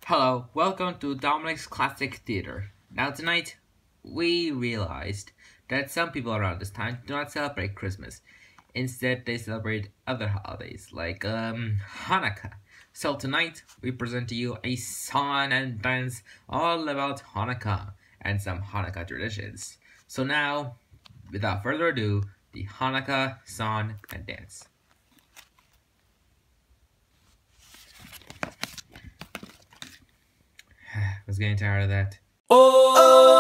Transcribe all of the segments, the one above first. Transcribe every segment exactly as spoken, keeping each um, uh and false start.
Hello, welcome to Dominic's Classic Theater. Now tonight, we realized that some people around this time do not celebrate Christmas. Instead, they celebrate other holidays, like um, Hanukkah. So tonight, we present to you a song and dance all about Hanukkah and some Hanukkah traditions. So now, without further ado, the Hanukkah song and dance. I was getting tired of that. Oh,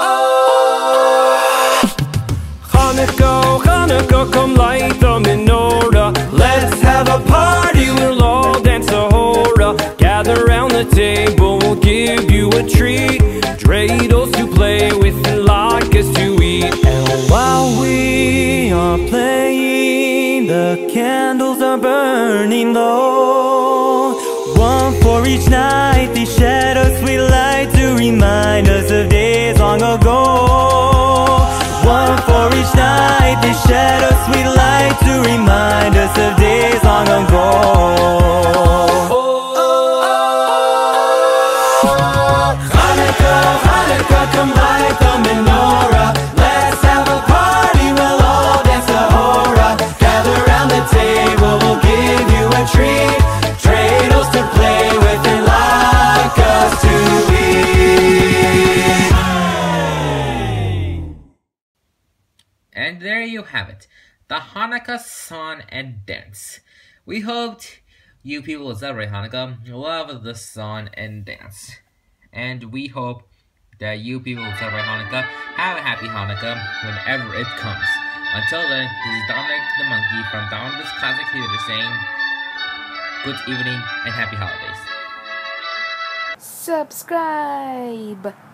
Hanukkah, Hanukkah, come light the menorah. Let's have a party, we'll all dance a hora. Gather round the table, we'll give you a treat. Dreidels to play with and latkes to eat. And while we are playing, the candles are burning low. One for each night, they shed a sweet light to remind us of days long ago. One for each night, they shed a sweet light to remind us of days long ago. Hanukkah, Hanukkah, come light the menorah. Let's have a party, we'll all dance a hora. Gather round the table, we'll give you a treat. Dreidels to play with and latkes to eat. And there you have it, the Hanukkah song and dance. We hoped you people will celebrate Hanukkah, love the song and dance. And we hope that you people will celebrate Hanukkah, have a happy Hanukkah whenever it comes. Until then, this is Dominic the Monkey from Dominic's Classic Theater saying good evening and happy holidays. Subscribe!